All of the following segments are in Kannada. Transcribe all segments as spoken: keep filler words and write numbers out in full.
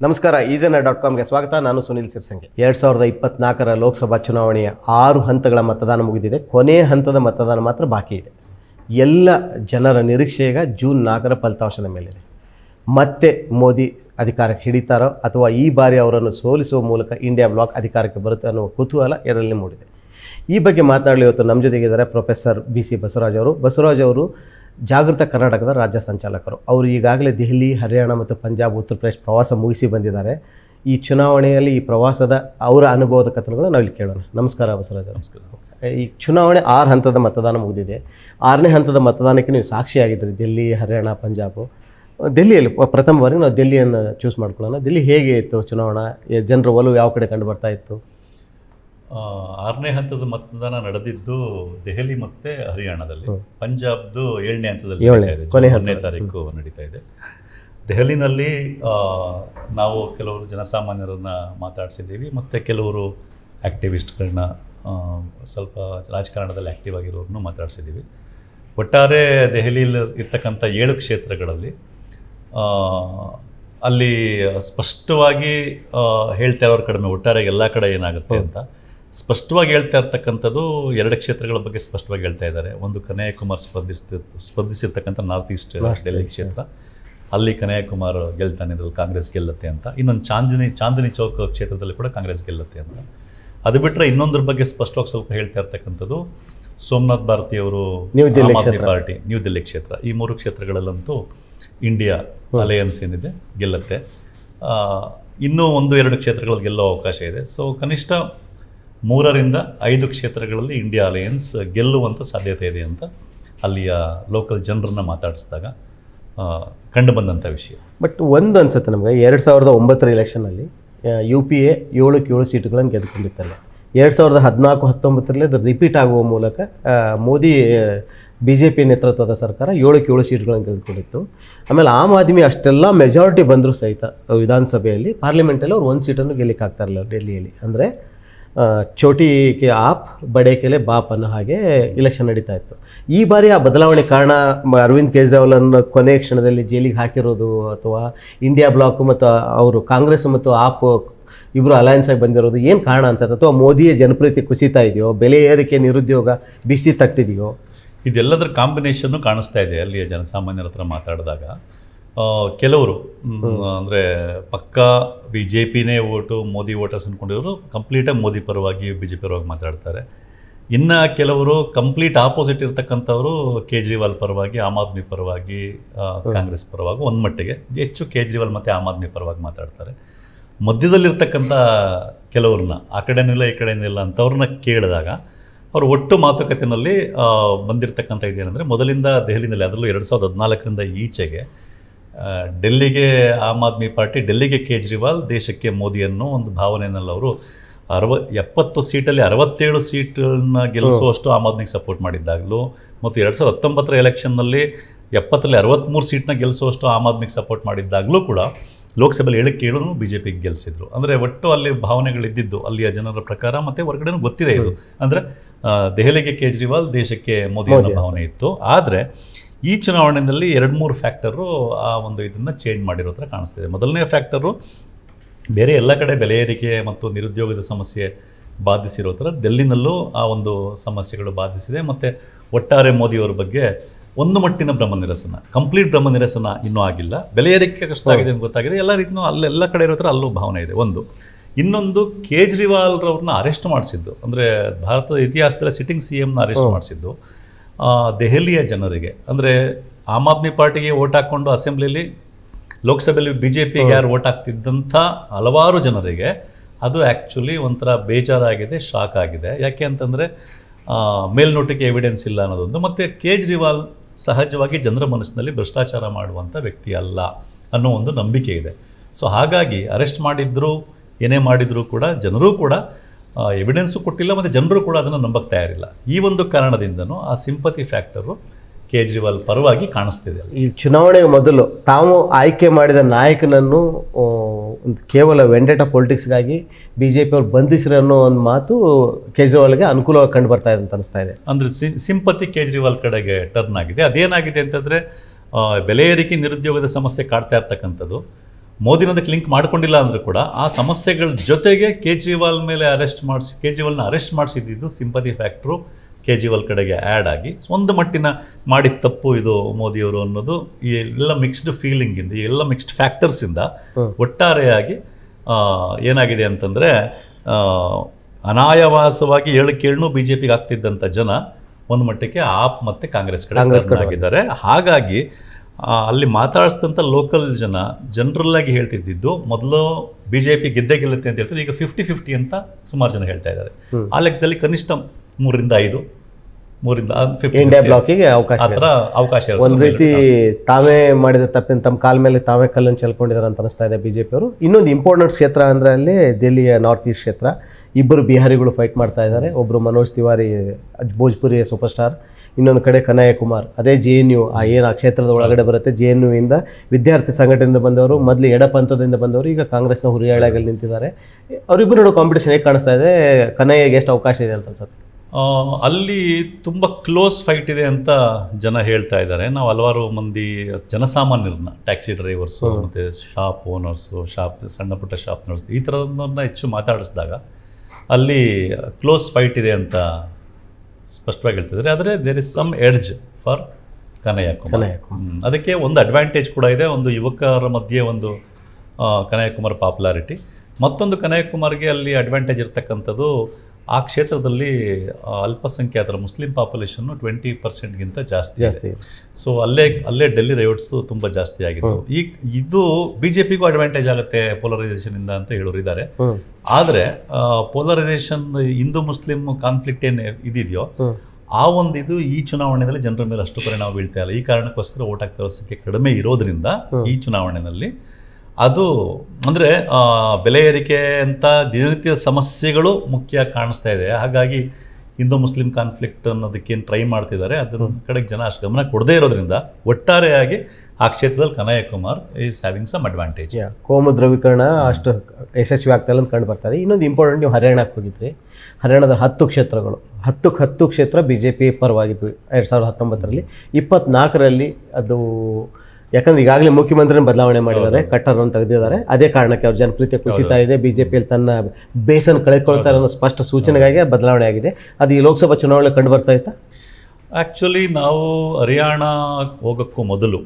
ನಮಸ್ಕಾರ ಇದನ್ನ ಡಾಟ್ ಕಾಮ್ಗೆ ಸ್ವಾಗತ. ನಾನು ಸುನಿಲ್ ಸಿರ್ಸಂಗೆ. ಎರಡು ಸಾವಿರದ ಇಪ್ಪತ್ನಾಲ್ಕರ ಲೋಕಸಭಾ ಚುನಾವಣೆಯ ಆರು ಹಂತಗಳ ಮತದಾನ ಮುಗಿದಿದೆ. ಕೊನೆಯ ಹಂತದ ಮತದಾನ ಮಾತ್ರ ಬಾಕಿ ಇದೆ. ಎಲ್ಲ ಜನರ ನಿರೀಕ್ಷೆ ಈಗ ಜೂನ್ ನಾಲ್ಕರ ಫಲಿತಾಂಶದ ಮೇಲಿದೆ. ಮತ್ತೆ ಮೋದಿ ಅಧಿಕಾರಕ್ಕೆ ಹಿಡಿತಾರೋ ಅಥವಾ ಈ ಬಾರಿ ಅವರನ್ನು ಸೋಲಿಸುವ ಮೂಲಕ ಇಂಡಿಯಾ ಬ್ಲಾಕ್ ಅಧಿಕಾರಕ್ಕೆ ಬರುತ್ತೆ ಅನ್ನುವ ಕುತೂಹಲ ಎರಡರಲ್ಲಿ ಮೂಡಿದೆ. ಈ ಬಗ್ಗೆ ಮಾತನಾಡಲಿ ಇವತ್ತು ನಮ್ಮ ಜೊತೆಗಿದ್ದಾರೆ ಪ್ರೊಫೆಸರ್ ಬಿ ಸಿ ಬಸವರಾಜ್ ಅವರು. ಬಸವರಾಜ್ ಅವರು ಜಾಗೃತ ಕರ್ನಾಟಕದ ರಾಜ್ಯ ಸಂಚಾಲಕರು. ಅವರು ಈಗಾಗಲೇ ದೆಹಲಿ, ಹರಿಯಾಣ ಮತ್ತು ಪಂಜಾಬ್, ಉತ್ತರ ಪ್ರದೇಶ ಪ್ರವಾಸ ಮುಗಿಸಿ ಬಂದಿದ್ದಾರೆ. ಈ ಚುನಾವಣೆಯಲ್ಲಿ ಈ ಪ್ರವಾಸದ ಅವರ ಅನುಭವದ ಕಥೆಗಳನ್ನು ನಾವಿಲ್ಲಿ ಕೇಳೋಣ. ನಮಸ್ಕಾರ ಬಸವರಾಜ್. ನಮಸ್ಕಾರ. ಈ ಚುನಾವಣೆ ಆರು ಹಂತದ ಮತದಾನ ಮುಗಿದಿದೆ. ಆರನೇ ಹಂತದ ಮತದಾನಕ್ಕೆ ನೀವು ಸಾಕ್ಷಿಯಾಗಿದ್ರಿ. ದೆಹಲಿ, ಹರಿಯಾಣ, ಪಂಜಾಬು. ದೆಹಲಿಯಲ್ಲಿ ಪ್ರಥಮ ಬಾರಿ ನಾವು ದೆಹಲಿಯನ್ನು ಚೂಸ್ ಮಾಡ್ಕೊಳ್ಳೋಣ. ದೆಹಲಿ ಹೇಗೆ ಇತ್ತು ಚುನಾವಣಾ? ಜನರ ಒಲವು ಯಾವ ಕಡೆ ಕಂಡು ಬರ್ತಾ ಇತ್ತು? ಆರನೇ ಹಂತದ ಮತದಾನ ನಡೆದಿದ್ದು ದೆಹಲಿ ಮತ್ತು ಹರಿಯಾಣದಲ್ಲಿ. ಪಂಜಾಬ್ದು ಏಳನೇ ಹಂತದಲ್ಲಿ ಒಂದನೇ ತಾರೀಕು ನಡೀತಾ ಇದೆ. ದೆಹಲಿನಲ್ಲಿ ನಾವು ಕೆಲವರು ಜನಸಾಮಾನ್ಯರನ್ನು ಮಾತಾಡಿಸಿದ್ದೀವಿ ಮತ್ತು ಕೆಲವರು ಆ್ಯಕ್ಟಿವಿಸ್ಟ್ಗಳನ್ನ, ಸ್ವಲ್ಪ ರಾಜಕಾರಣದಲ್ಲಿ ಆ್ಯಕ್ಟಿವ್ ಆಗಿರೋರನ್ನು ಮಾತಾಡಿಸಿದ್ದೀವಿ. ಒಟ್ಟಾರೆ ದೆಹಲಿಯಲ್ಲಿ ಇರ್ತಕ್ಕಂಥ ಏಳು ಕ್ಷೇತ್ರಗಳಲ್ಲಿ ಅಲ್ಲಿ ಸ್ಪಷ್ಟವಾಗಿ ಹೇಳ್ತಾ ಇರೋರು ಕಡಿಮೆ. ಒಟ್ಟಾರೆ ಎಲ್ಲ ಕಡೆ ಏನಾಗುತ್ತೆ ಅಂತ ಸ್ಪಷ್ಟವಾಗಿ ಹೇಳ್ತಾ ಇರ್ತಕ್ಕಂಥದ್ದು ಎರಡು ಕ್ಷೇತ್ರಗಳ ಬಗ್ಗೆ ಸ್ಪಷ್ಟವಾಗಿ ಹೇಳ್ತಾ ಇದ್ದಾರೆ. ಒಂದು ಕನ್ಯಾಕುಮಾರ್ ಸ್ಪರ್ಧಿಸ್ತಿ ಸ್ಪರ್ಧಿಸಿರ್ತಕ್ಕಂಥ ನಾರ್ತ್ ಈಸ್ಟ್ ಡೆಲ್ಲಿ ಕ್ಷೇತ್ರ, ಅಲ್ಲಿ ಕನ್ಯಾಕುಮಾರ್ ಗೆಲ್ತಾನೆ ಇದ್ರಲ್ಲಿ ಕಾಂಗ್ರೆಸ್ ಗೆಲ್ಲುತ್ತೆ ಅಂತ. ಇನ್ನೊಂದು ಚಾಂದಿನಿ ಚಾಂದಿನಿ ಚೌಕ್ ಕ್ಷೇತ್ರದಲ್ಲಿ ಕೂಡ ಕಾಂಗ್ರೆಸ್ ಗೆಲ್ಲುತ್ತೆ ಅಂತ. ಅದು ಬಿಟ್ಟರೆ ಇನ್ನೊಂದ್ರ ಬಗ್ಗೆ ಸ್ಪಷ್ಟವಾಗಿ ಸ್ವಲ್ಪ ಹೇಳ್ತಾ ಇರ್ತಕ್ಕಂಥದ್ದು ಸೋಮನಾಥ್ ಭಾರತಿಯವರು ಆಮ್ ಆದ್ಮಿ ಪಾರ್ಟಿ ನ್ಯೂ ದಿಲ್ಲಿ ಕ್ಷೇತ್ರ. ಈ ಮೂರು ಕ್ಷೇತ್ರಗಳಲ್ಲಂತೂ ಇಂಡಿಯಾ ಅಲಯನ್ಸ್ ಏನಿದೆ ಗೆಲ್ಲುತ್ತೆ. ಇನ್ನೂ ಒಂದು ಎರಡು ಕ್ಷೇತ್ರಗಳಲ್ಲಿ ಗೆಲ್ಲೋ ಅವಕಾಶ ಇದೆ. ಸೊ ಕನಿಷ್ಠ ಮೂರರಿಂದ ಐದು ಕ್ಷೇತ್ರಗಳಲ್ಲಿ ಇಂಡಿಯಾ ಅಲಯನ್ಸ್ ಗೆಲ್ಲುವಂಥ ಸಾಧ್ಯತೆ ಇದೆ ಅಂತ ಅಲ್ಲಿಯ ಲೋಕಲ್ ಜನರನ್ನ ಮಾತಾಡಿಸಿದಾಗ ಕಂಡು ಬಂದಂಥ ವಿಷಯ. ಬಟ್ ಒಂದು ಅನ್ಸುತ್ತೆ ನಮಗೆ, ಎರಡು ಸಾವಿರದ ಒಂಬತ್ತರ ಎಲೆಕ್ಷನಲ್ಲಿ ಯು ಪಿ ಎ ಏಳಕ್ಕೆ ಏಳು ಸೀಟುಗಳನ್ನು ಗೆದ್ದುಕೊಂಡಿತ್ತಲ್ಲ. ಎರಡು ಸಾವಿರದ ಹದಿನಾಲ್ಕು ಹತ್ತೊಂಬತ್ತರಲ್ಲಿ ಅದು ರಿಪೀಟ್ ಆಗುವ ಮೂಲಕ ಮೋದಿ ಬಿ ಜೆ ಪಿ ನೇತೃತ್ವದ ಸರ್ಕಾರ ಏಳಕ್ಕೆ ಏಳು ಸೀಟ್ಗಳನ್ನು ಗೆದ್ದುಕೊಂಡಿತ್ತು. ಆಮೇಲೆ ಆಮ್ ಆದ್ಮಿ ಅಷ್ಟೆಲ್ಲ ಮೆಜಾರಿಟಿ ಬಂದರೂ ಸಹಿತ ವಿಧಾನಸಭೆಯಲ್ಲಿ, ಪಾರ್ಲಿಮೆಂಟಲ್ಲಿ ಅವ್ರು ಒಂದು ಸೀಟನ್ನು ಗೆಲ್ಲಿಕ್ಕೆ ಆಗ್ತಾ ಇರಲಿಲ್ಲ ಡೆಲ್ಲಿಯಲ್ಲಿ. ಅಂದರೆ ಚೋಟಿಗೆ ಆಪ್, ಬಡೇಕೆಲೆ ಬಾಪ್ ಅನ್ನೋ ಹಾಗೆ ಇಲೆಕ್ಷನ್ ನಡೀತಾ ಇತ್ತು. ಈ ಬಾರಿ ಆ ಬದಲಾವಣೆ ಕಾರಣ ಅರವಿಂದ್ ಕೇಜ್ರಿವಾಲನ್ನು ಕೊನೆಯ ಕ್ಷಣದಲ್ಲಿ ಜೈಲಿಗೆ ಹಾಕಿರೋದು, ಅಥವಾ ಇಂಡಿಯಾ ಬ್ಲಾಕು ಮತ್ತು ಅವರು ಕಾಂಗ್ರೆಸ್ ಮತ್ತು ಆಪ್ ಇಬ್ಬರು ಅಲಯನ್ಸ್ ಆಗಿ ಬಂದಿರೋದು ಏನು ಕಾರಣ ಅನ್ಸುತ್ತೆ? ಅಥವಾ ಮೋದಿಯ ಜನಪ್ರಿಯತೆ ಕುಸಿತಾ ಇದೆಯೋ, ಬೆಲೆ ಏರಿಕೆ, ನಿರುದ್ಯೋಗ ಬಿಸಿ ತಟ್ಟಿದೆಯೋ? ಇದೆಲ್ಲದರ ಕಾಂಬಿನೇಷನ್ನು ಕಾಣಿಸ್ತಾ ಇದೆ ಅಲ್ಲಿಯ ಜನಸಾಮಾನ್ಯರ ಹತ್ರ ಮಾತಾಡಿದಾಗ. ಕೆಲವರು ಅಂದರೆ ಪಕ್ಕಾ ಬಿ ಜೆ ಪಿನೇ ಓಟು, ಮೋದಿ ವೋಟರ್ಸ್ ಅಂದ್ಕೊಂಡಿರೋರು ಕಂಪ್ಲೀಟಾಗಿ ಮೋದಿ ಪರವಾಗಿ, ಬಿ ಜೆ ಪಿ ಪರವಾಗಿ ಮಾತಾಡ್ತಾರೆ. ಇನ್ನು ಕೆಲವರು ಕಂಪ್ಲೀಟ್ ಆಪೋಸಿಟ್ ಇರ್ತಕ್ಕಂಥವರು ಕೇಜ್ರಿವಾಲ್ ಪರವಾಗಿ, ಆಮ್ ಆದ್ಮಿ ಪರವಾಗಿ, ಕಾಂಗ್ರೆಸ್ ಪರವಾಗಿ ಒಂದು ಮಟ್ಟಿಗೆ ಹೆಚ್ಚು ಕೇಜ್ರಿವಾಲ್ ಮತ್ತು ಆಮ್ ಆದ್ಮಿ ಪರವಾಗಿ ಮಾತಾಡ್ತಾರೆ. ಮಧ್ಯದಲ್ಲಿರ್ತಕ್ಕಂಥ ಕೆಲವ್ರನ್ನ, ಆ ಕಡೆನಿಲ್ಲ ಈ ಕಡೆನಿಲ್ಲ ಅಂಥವ್ರನ್ನ ಕೇಳಿದಾಗ ಅವರು ಒಟ್ಟು ಮಾತುಕತೆಯಲ್ಲಿ ಬಂದಿರತಕ್ಕಂಥ ಇದೇನೆಂದರೆ, ಮೊದಲಿಂದ ದೆಹಲಿನಲ್ಲಿ, ಅದರಲ್ಲೂ ಎರಡು ಸಾವಿರದ ಹದಿನಾಲ್ಕರಿಂದ ಈಚೆಗೆ ಡೆಲ್ಲಿಗೆ ಆಮ್ ಆದ್ಮಿ ಪಾರ್ಟಿ, ಡೆಲ್ಲಿಗೆ ಕೇಜ್ರಿವಾಲ್, ದೇಶಕ್ಕೆ ಮೋದಿ ಅನ್ನೋ ಒಂದು ಭಾವನೆಯಲ್ಲಿ ಅವರು ಅರವ ಎಪ್ಪತ್ತು ಸೀಟಲ್ಲಿ ಅರವತ್ತೇಳು ಸೀಟನ್ನ ಗೆಲ್ಲಿಸುವಷ್ಟು ಆಮ್ ಆದ್ಮಿಗೆ ಸಪೋರ್ಟ್ ಮಾಡಿದ್ದಾಗಲೂ, ಮತ್ತು ಎರಡು ಸಾವಿರದ ಹತ್ತೊಂಬತ್ತರ ಎಲೆಕ್ಷನ್ನಲ್ಲಿ ಎಪ್ಪತ್ತರಲ್ಲಿ ಅರವತ್ತ್ಮೂರು ಸೀಟ್ನ ಗೆಲ್ಲಿಸುವಷ್ಟು ಆಮ್ ಆದ್ಮಿಗೆ ಸಪೋರ್ಟ್ ಮಾಡಿದ್ದಾಗಲೂ ಕೂಡ ಲೋಕಸಭೆಯಲ್ಲಿ ಏಳಕ್ಕೆ ಏಳು ಬಿ ಜೆ ಪಿಗೆ ಗೆಲ್ಲಿಸಿದ್ರು. ಅಂದರೆ ಒಟ್ಟು ಅಲ್ಲಿ ಭಾವನೆಗಳಿದ್ದಿದ್ದು ಅಲ್ಲಿಯ ಜನರ ಪ್ರಕಾರ, ಮತ್ತು ಹೊರಗಡೆನೂ ಗೊತ್ತಿದೆ ಇದು. ಅಂದರೆ ದೆಹಲಿಗೆ ಕೇಜ್ರಿವಾಲ್, ದೇಶಕ್ಕೆ ಮೋದಿ ಅನ್ನೋ ಭಾವನೆ ಇತ್ತು. ಆದರೆ ಈ ಚುನಾವಣೆಯಲ್ಲಿ ಎರಡು ಮೂರು ಫ್ಯಾಕ್ಟರು ಆ ಒಂದು ಇದನ್ನು ಚೇಂಜ್ ಮಾಡಿರೋ ಥರ ಕಾಣಿಸ್ತಿದೆ. ಮೊದಲನೇ ಫ್ಯಾಕ್ಟರು, ಬೇರೆ ಎಲ್ಲ ಕಡೆ ಬೆಲೆ ಏರಿಕೆ ಮತ್ತು ನಿರುದ್ಯೋಗದ ಸಮಸ್ಯೆ ಬಾಧಿಸಿರೋ ಥರ ಡೆಲ್ಲಿನಲ್ಲೂ ಆ ಒಂದು ಸಮಸ್ಯೆಗಳು ಬಾಧಿಸಿದೆ. ಮತ್ತು ಒಟ್ಟಾರೆ ಮೋದಿಯವರ ಬಗ್ಗೆ ಒಂದು ಮಟ್ಟಿನ ಭ್ರಮ ನಿರಸನ, ಕಂಪ್ಲೀಟ್ ಭ್ರಮ ನಿರಸನ ಇನ್ನೂ ಆಗಿಲ್ಲ. ಬೆಲೆ ಏರಿಕೆ ಕಷ್ಟ ಆಗಿದೆ ಅಂತ ಗೊತ್ತಾಗಿದೆ. ಎಲ್ಲ ರೀತಿಯೂ ಅಲ್ಲೆಲ್ಲ ಕಡೆ ಇರೋ ಥರ ಅಲ್ಲೂ ಭಾವನೆ ಇದೆ ಒಂದು. ಇನ್ನೊಂದು, ಕೇಜ್ರಿವಾಲ್ರವ್ರನ್ನ ಅರೆಸ್ಟ್ ಮಾಡಿಸಿದ್ದು, ಅಂದರೆ ಭಾರತದ ಇತಿಹಾಸದಲ್ಲಿ ಸಿಟ್ಟಿಂಗ್ ಸಿ ಎಮ್ನ ಅರೆಸ್ಟ್ ಮಾಡಿಸಿದ್ದು ದೆಹಲಿಯ ಜನರಿಗೆ, ಅಂದರೆ ಆಮ್ ಆದ್ಮಿ ಪಾರ್ಟಿಗೆ ಓಟ್ ಹಾಕ್ಕೊಂಡು ಅಸೆಂಬ್ಲಿಯಲ್ಲಿ, ಲೋಕಸಭೆಯಲ್ಲಿ ಬಿ ಜೆ ಪಿಗೆ ಯಾರು ಓಟ್ ಹಾಕ್ತಿದ್ದಂಥ ಹಲವಾರು ಜನರಿಗೆ ಅದು ಆ್ಯಕ್ಚುಲಿ ಒಂಥರ ಬೇಜಾರಾಗಿದೆ, ಶಾಕ್ ಆಗಿದೆ. ಯಾಕೆ ಅಂತಂದರೆ ಮೇಲ್ನೋಟಕ್ಕೆ ಎವಿಡೆನ್ಸ್ ಇಲ್ಲ ಅನ್ನೋದೊಂದು, ಮತ್ತು ಕೇಜ್ರಿವಾಲ್ ಸಹಜವಾಗಿ ಜನರ ಮನಸ್ಸಿನಲ್ಲಿ ಭ್ರಷ್ಟಾಚಾರ ಮಾಡುವಂಥ ವ್ಯಕ್ತಿ ಅಲ್ಲ ಅನ್ನೋ ಒಂದು ನಂಬಿಕೆ ಇದೆ. ಸೊ ಹಾಗಾಗಿ ಅರೆಸ್ಟ್ ಮಾಡಿದ್ರು, ಏನೇ ಮಾಡಿದರೂ ಕೂಡ ಜನರೂ ಕೂಡ ಎವಿಡೆನ್ಸು ಕೊಟ್ಟಿಲ್ಲ, ಮತ್ತು ಜನರು ಕೂಡ ಅದನ್ನು ನಂಬಕ್ಕೆ ತಯಾರಿಲ್ಲ. ಈ ಒಂದು ಕಾರಣದಿಂದನೂ ಆ ಸಿಂಪತಿ ಫ್ಯಾಕ್ಟರು ಕೇಜ್ರಿವಾಲ್ ಪರವಾಗಿ ಕಾಣಿಸ್ತಿದೆ. ಈ ಚುನಾವಣೆಗೆ ಮೊದಲು ತಾವು ಆಯ್ಕೆ ಮಾಡಿದ ನಾಯಕನನ್ನು ಒಂದು ಕೇವಲ ವೆಂಡೇಟ ಪೊಲಿಟಿಕ್ಸ್ಗಾಗಿ ಬಿ ಜೆ ಪಿ ಅವ್ರು ಬಂಧಿಸ್ರು ಅನ್ನೋ ಒಂದು ಮಾತು ಕೇಜ್ರಿವಾಲ್ಗೆ ಅನುಕೂಲವಾಗಿ ಕಂಡು ಬರ್ತಾ ಇದೆ ಅಂತ ಅನಿಸ್ತಾ ಇದೆ. ಅಂದರೆ ಸಿಂಪತಿ ಕೇಜ್ರಿವಾಲ್ ಕಡೆಗೆ ಟರ್ನ್ ಆಗಿದೆ. ಅದೇನಾಗಿದೆ ಅಂತಂದರೆ ಬೆಲೆ ಏರಿಕೆ, ನಿರುದ್ಯೋಗದ ಸಮಸ್ಯೆ ಕಾಡ್ತಾ ಇರ್ತಕ್ಕಂಥದ್ದು. ಮೋದಿನದಕ್ಕೆ ಲಿಂಕ್ ಮಾಡ್ಕೊಂಡಿಲ್ಲ ಅಂದರೂ ಕೂಡ ಆ ಸಮಸ್ಯೆಗಳ ಜೊತೆಗೆ ಕೇಜ್ರಿವಾಲ್ ಮೇಲೆ ಅರೆಸ್ಟ್ ಮಾಡಿಸಿ ಕೇಜ್ರಿವಾಲ್ನ ಅರೆಸ್ಟ್ ಮಾಡಿಸಿದ್ದು ಸಿಂಪತಿ ಫ್ಯಾಕ್ಟ್ರು ಕೇಜ್ರಿವಾಲ್ ಕಡೆಗೆ ಆ್ಯಡ್ ಆಗಿ ಒಂದು ಮಟ್ಟಿನ ಮಾಡಿದ ತಪ್ಪು ಇದು ಮೋದಿಯವರು ಅನ್ನೋದು ಈ ಎಲ್ಲ ಮಿಕ್ಸ್ಡ್ ಫೀಲಿಂಗಿಂದ ಈ ಎಲ್ಲ ಮಿಕ್ಸ್ಡ್ ಫ್ಯಾಕ್ಟರ್ಸಿಂದ ಒಟ್ಟಾರೆಯಾಗಿ ಏನಾಗಿದೆ ಅಂತಂದರೆ ಅನಾಯಾಸವಾಗಿ ಏಳು ಕೇಳನು ಬಿ ಜೆ ಪಿಗೆ ಆಗ್ತಿದ್ದಂಥ ಜನ ಒಂದು ಮಟ್ಟಕ್ಕೆ ಆಪ್ ಮತ್ತು ಕಾಂಗ್ರೆಸ್ ಕಡೆ ಆಗಿದ್ದಾರೆ. ಹಾಗಾಗಿ ಅಲ್ಲಿ ಮಾತಾಡಿಸಿದಂಥ ಲೋಕಲ್ ಜನ ಜನರಲ್ ಆಗಿ ಹೇಳ್ತಿದ್ದು ಮೊದಲು ಬಿ ಜೆ ಪಿ ಗೆದ್ದೆ ಗೆಲ್ಲುತ್ತೆ ಅಂತ ಹೇಳ್ತಾರೆ, ಈಗ ಫಿಫ್ಟಿ ಫಿಫ್ಟಿ ಅಂತ ಸುಮಾರು ಜನ ಹೇಳ್ತಾ ಇದ್ದಾರೆ. ಆ ಲೆಕ್ಕದಲ್ಲಿ ಕನಿಷ್ಠ ಮೂರರಿಂದ ಐದು ಮೂರಿಂದ ಇಂಡಿಯಾ ಬ್ಲಾಕಿಗೆ ಅವಕಾಶ ಆ ಥರ ಅವಕಾಶ ಒಂದು ರೀತಿ ತಾವೇ ಮಾಡಿದ ತಪ್ಪಿನ ತಮ್ಮ ಕಾಲ ಮೇಲೆ ತಾವೇ ಕಲ್ಲನ್ನು ಚೆಲ್ಕೊಂಡಿದ್ದಾರೆ ಅಂತ ಅನಿಸ್ತಾ ಇದೆ ಬಿ ಜೆ ಪಿಯವರು. ಇನ್ನೊಂದು ಇಂಪಾರ್ಟೆಂಟ್ ಕ್ಷೇತ್ರ ಅಂದರೆ ಅಲ್ಲಿ ದೆಹಲಿಯ ನಾರ್ತ್ ಈಸ್ಟ್ ಕ್ಷೇತ್ರ. ಇಬ್ಬರು ಬಿಹಾರಿಗಳು ಫೈಟ್ ಮಾಡ್ತಾ ಇದ್ದಾರೆ. ಒಬ್ಬರು ಮನೋಜ್ ತಿವಾರಿ ಭೋಜ್ಪುರಿಯ ಸೂಪರ್ ಸ್ಟಾರ್, ಇನ್ನೊಂದು ಕಡೆ ಕನ್ನಯ್ಯ ಕುಮಾರ್ ಅದೇ ಜೆ ಎನ್ ಯು ಆ ಏನು ಆ ಕ್ಷೇತ್ರದ ಒಳಗಡೆ ಬರುತ್ತೆ. ಜೆ ಎನ್ ಯು ಇಂದ ವಿದ್ಯಾರ್ಥಿ ಸಂಘಟನೆಯಿಂದ ಬಂದವರು, ಮೊದಲು ಎಡಪಂಥದಿಂದ ಬಂದವರು, ಈಗ ಕಾಂಗ್ರೆಸ್ನ ಹುರಿಯಾಳಾಗಲ್ಲಿ ನಿಂತಿದ್ದಾರೆ. ಅವರಿಬ್ಬರು ನೋಡೋ ಕಾಂಪಿಟೇಷನ್ ಹೇಗೆ ಕಾಣಿಸ್ತಾ ಇದೆ? ಕನ್ನಯ್ಯಗೆ ಎಷ್ಟು ಅವಕಾಶ ಇದೆ ಅಂತ ಅನ್ಸುತ್ತೆ? ಅಲ್ಲಿ ತುಂಬ ಕ್ಲೋಸ್ ಫೈಟ್ ಇದೆ ಅಂತ ಜನ ಹೇಳ್ತಾ ಇದ್ದಾರೆ. ನಾವು ಹಲವಾರು ಮಂದಿ ಜನಸಾಮಾನ್ಯರನ್ನ, ಟ್ಯಾಕ್ಸಿ ಡ್ರೈವರ್ಸು ಮತ್ತು ಶಾಪ್ ಓನರ್ಸು, ಶಾಪ್ ಸಣ್ಣ ಪುಟ್ಟ ಶಾಪ್ ನಡೆಸ್ ಈ ಥರದನ್ನ ಹೆಚ್ಚು ಮಾತಾಡಿಸಿದಾಗ ಅಲ್ಲಿ ಕ್ಲೋಸ್ ಫೈಟ್ ಇದೆ ಅಂತ ಸ್ಪಷ್ಟವಾಗಿ ಹೇಳ್ತಿದ್ದಾರೆ. ಆದರೆ there is some edge for Kanhaiya Kumar. ಅದಕ್ಕೆ ಒಂದು ಅಡ್ವಾಂಟೇಜ್ ಕೂಡ ಇದೆ. ಒಂದು ಯುವಕರ ಮಧ್ಯೆ ಒಂದು ಕನ್ನಯ್ಯ ಕುಮಾರ್ ಪಾಪ್ಯುಲಾರಿಟಿ, ಮತ್ತೊಂದು ಕನ್ನಯ್ಯ ಕುಮಾರ್ಗೆ ಅಲ್ಲಿ ಅಡ್ವಾಂಟೇಜ್ ಇರ್ತಕ್ಕಂಥದ್ದು ಆ ಕ್ಷೇತ್ರದಲ್ಲಿ ಅಲ್ಪಸಂಖ್ಯಾತರ ಮುಸ್ಲಿಂ ಪಾಪ್ಯುಲೇಷನ್ನು ಟ್ವೆಂಟಿ ಪರ್ಸೆಂಟ್ಗಿಂತ ಜಾಸ್ತಿ ಜಾಸ್ತಿ ಸೊ ಅಲ್ಲೇ ಅಲ್ಲೇ ಡೆಲ್ಲಿ ರೈಟ್ಸು ತುಂಬ ಜಾಸ್ತಿ ಆಗಿತ್ತು. ಈಗ ಇದು ಬಿ ಜೆ ಪಿಗೂ ಅಡ್ವಾಂಟೇಜ್ ಆಗುತ್ತೆ ಪೋಲರೈಸೇಷನಿಂದ ಅಂತ ಹೇಳೋರು ಇದ್ದಾರೆ. ಆದರೆ ಪೋಲರೈಸೇಷನ್ ಹಿಂದೂ ಮುಸ್ಲಿಂ ಕಾನ್ಫ್ಲಿಕ್ಟ್ ಏನು ಇದಿದೆಯೋ ಆ ಒಂದು ಇದು ಈ ಚುನಾವಣೆಯಲ್ಲಿ ಜನರ ಮೇಲೆ ಅಷ್ಟು ಪರಿಣಾಮ ಬೀಳ್ತಾ ಇಲ್ಲ. ಈ ಕಾರಣಕ್ಕೋಸ್ಕರ ಓಟ್ ಹಾಕ್ತಾ ಸಂಖ್ಯೆ ಕಡಿಮೆ ಇರೋದ್ರಿಂದ ಈ ಚುನಾವಣೆಯಲ್ಲಿ ಅದು ಅಂದರೆ ಬೆಲೆ ಏರಿಕೆ ಅಂತ ದಿನನಿತ್ಯದ ಸಮಸ್ಯೆಗಳು ಮುಖ್ಯ ಕಾಣಿಸ್ತಾ ಇದೆ. ಹಾಗಾಗಿ ಹಿಂದೂ ಮುಸ್ಲಿಂ ಕಾನ್ಫ್ಲಿಕ್ಟ್ ಅನ್ನೋದಕ್ಕೇನು ಟ್ರೈ ಮಾಡ್ತಿದ್ದಾರೆ ಅದ್ರ ಕಡೆಗೆ ಜನ ಅಷ್ಟು ಗಮನ ಕೊಡದೇ ಇರೋದ್ರಿಂದ ಒಟ್ಟಾರೆಯಾಗಿ ಆ ಕ್ಷೇತ್ರದಲ್ಲಿ Kanhaiya Kumar is having some advantage. ಕೋಮು ದ್ರವೀಕರಣ ಅಷ್ಟು ಯಶಸ್ವಿ ಆಗ್ತಾ ಇಲ್ಲ ಅಂತ ಕಂಡು ಬರ್ತಾ ಇದೆ. ಇನ್ನೊಂದು ಇಂಪಾರ್ಟೆಂಟ್, ನೀವು ಹರಿಯಾಣಕ್ಕೆ ಹೋಗಿದ್ರಿ. ಹರಿಯಾಣದ ಹತ್ತು ಕ್ಷೇತ್ರಗಳು ಹತ್ತಕ್ಕೆ ಹತ್ತು ಕ್ಷೇತ್ರ ಬಿ ಜೆ ಪಿ ಪರವಾಗಿದ್ವಿ ಎರಡು ಸಾವಿರದ ಹತ್ತೊಂಬತ್ತರಲ್ಲಿ. ಇಪ್ಪತ್ನಾಲ್ಕರಲ್ಲಿ ಅದು ಯಾಕಂದ್ರೆ ಈಗಾಗಲೇ ಮುಖ್ಯಮಂತ್ರಿನ ಬದಲಾವಣೆ ಮಾಡಿದ್ದಾರೆ, ಕಟ್ಟರ್ವನ್ನು ತೆಗೆದಿದ್ದಾರೆ. ಅದೇ ಕಾರಣಕ್ಕೆ ಅವ್ರ ಜನಪ್ರಿಯತೆ ಕುಸಿತಾ ಇದೆ. ಬಿ ಜೆ ಪಿಯಲ್ಲಿ ತನ್ನ ಬೇಸನ್ನು ಕಳೆದುಕೊಳ್ತಾರೆ ಅನ್ನೋ ಸ್ಪಷ್ಟ ಸೂಚನೆಗಾಗಿ ಬದಲಾವಣೆ ಆಗಿದೆ. ಅದು ಈ ಲೋಕಸಭಾ ಚುನಾವಣೆ ಕಂಡು ಬರ್ತಾ ಇತ್ತಾ? ಆ್ಯಕ್ಚುಲಿ ನಾವು ಹರಿಯಾಣ ಹೋಗೋಕ್ಕೂ ಮೊದಲು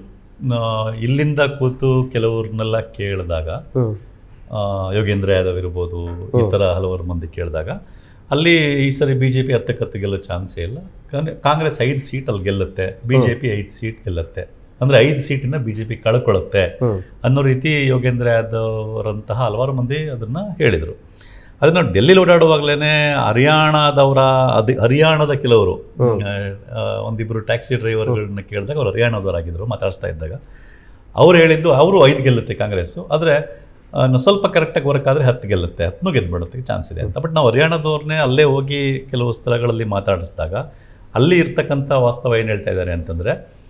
ಇಲ್ಲಿಂದ ಕೂತು ಕೆಲವ್ರನ್ನೆಲ್ಲ ಕೇಳಿದಾಗ, ಯೋಗೇಂದ್ರ ಯಾದವ್ ಇರ್ಬೋದು, ಈ ಥರ ಹಲವಾರು ಮಂದಿ ಕೇಳಿದಾಗ ಅಲ್ಲಿ ಈ ಸರಿ ಬಿ ಜೆ ಪಿ ಹತ್ತಕ್ಕೆ ಹತ್ತು ಗೆಲ್ಲೋ ಚಾನ್ಸೇ ಇಲ್ಲ. ಕಾಂಗ್ರೆಸ್ ಐದು ಸೀಟ್ ಅಲ್ಲಿ ಗೆಲ್ಲುತ್ತೆ, ಬಿ ಜೆ ಪಿ ಐದು ಸೀಟ್ ಗೆಲ್ಲುತ್ತೆ, ಅಂದರೆ ಐದು ಸೀಟನ್ನ ಬಿ ಜೆ ಪಿ ಕಳ್ಕೊಳ್ಳುತ್ತೆ ಅನ್ನೋ ರೀತಿ ಯೋಗೇಂದ್ರ ಯಾದವ್ ಅವರಂತಹ ಹಲವಾರು ಮಂದಿ ಅದನ್ನು ಹೇಳಿದರು. ಅದನ್ನು ಡೆಲ್ಲಿಲಿ ಓಡಾಡುವಾಗಲೇ ಹರಿಯಾಣದವರ ಅದು ಹರಿಯಾಣದ ಕೆಲವರು ಒಂದಿಬ್ಬರು ಟ್ಯಾಕ್ಸಿ ಡ್ರೈವರ್ಗಳನ್ನ ಕೇಳಿದಾಗ ಅವ್ರು ಹರಿಯಾಣದವರಾಗಿದ್ದರು. ಮಾತಾಡಿಸ್ತಾ ಇದ್ದಾಗ ಅವ್ರು ಹೇಳಿದ್ದು ಅವರು ಐದು ಗೆಲ್ಲುತ್ತೆ ಕಾಂಗ್ರೆಸ್ಸು, ಆದರೆ ಸ್ವಲ್ಪ ಕರೆಕ್ಟಾಗಿ ವರ್ಕ್ ಆದರೆ ಹತ್ತು ಗೆಲ್ಲುತ್ತೆ, ಹತ್ತನ್ನೂ ಗೆದ್ದುಬಿಡೋದಕ್ಕೆ ಚಾನ್ಸ್ ಇದೆ ಅಂತ. ಬಟ್ ನಾವು ಹರಿಯಾಣದವ್ರನ್ನೇ ಅಲ್ಲೇ ಹೋಗಿ ಕೆಲವು ಸ್ಥಳಗಳಲ್ಲಿ ಮಾತಾಡಿಸಿದಾಗ ಅಲ್ಲಿ ಇರ್ತಕ್ಕಂಥ ವಾಸ್ತವ ಏನು ಹೇಳ್ತಾ ಇದ್ದಾರೆ ಅಂತಂದರೆ,